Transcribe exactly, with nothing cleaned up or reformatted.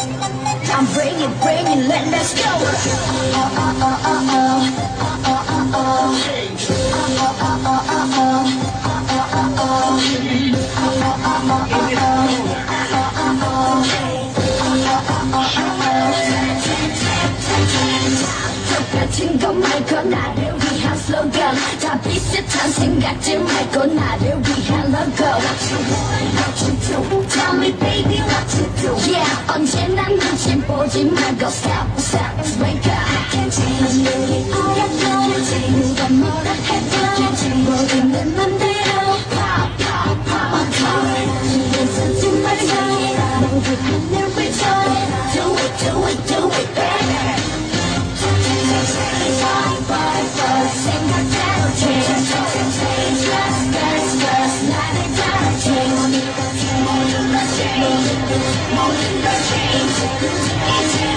I'm bringing, bringing, let, let's go. Oh, oh, oh, oh, oh. Oh, oh, oh, oh. Oh, oh, oh, oh, oh. Oh, oh, oh. 똑같은 것 말고 나를 위한 슬로건 다 비슷한 생각들 말고 나를 위한 로고 What you want, what you do Tell me baby what you do Yeah 언제나 눈치 보지 말고 Stop, stop, wake up I can't change 너를 알아보지 누가 뭐라 해도 모든 내 맘대로 Pop, pop, pop, pop 신경 쓰지 말고 모두 하늘 위쳐 Do it, do it, do it baby Change